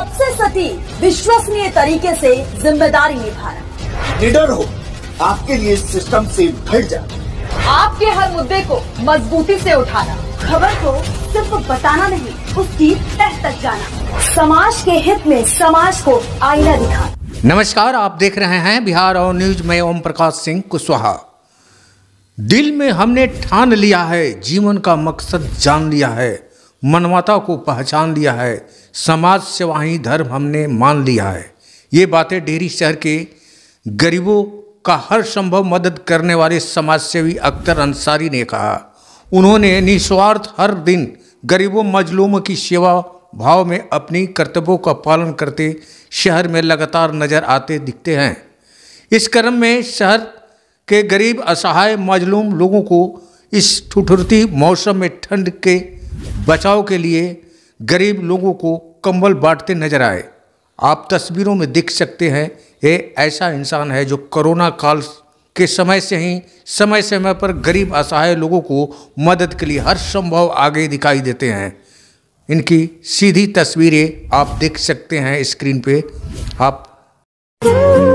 सबसे सटीक विश्वसनीय तरीके से जिम्मेदारी निभाना। निडर हो, आपके लिए सिस्टम से भिड़ जा। आपके हर मुद्दे को मजबूती से उठाना, खबर को सिर्फ बताना नहीं, उसकी तह तक जाना, समाज के हित में समाज को आईना दिखाना। नमस्कार, आप देख रहे हैं बिहार और न्यूज में ओम प्रकाश सिंह कुशवाहा। दिल में हमने ठान लिया है, जीवन का मकसद जान लिया है, मानवता को पहचान लिया है, समाज सेवा ही धर्म हमने मान लिया है। ये बातें डेहरी शहर के गरीबों का हर संभव मदद करने वाले समाजसेवी अख्तर अंसारी ने कहा। उन्होंने निस्वार्थ हर दिन गरीबों मजलूमों की सेवा भाव में अपनी कर्तव्यों का पालन करते शहर में लगातार नजर आते दिखते हैं। इस क्रम में शहर के गरीब असहाय मजलूम लोगों को इस ठिठुरती मौसम में ठंड के बचाव के लिए गरीब लोगों को कंबल बांटते नजर आए। आप तस्वीरों में देख सकते हैं, ये ऐसा इंसान है जो कोरोना काल के समय से ही समय समय पर गरीब असहाय लोगों को मदद के लिए हर संभव आगे दिखाई देते हैं। इनकी सीधी तस्वीरें आप देख सकते हैं स्क्रीन पे। आप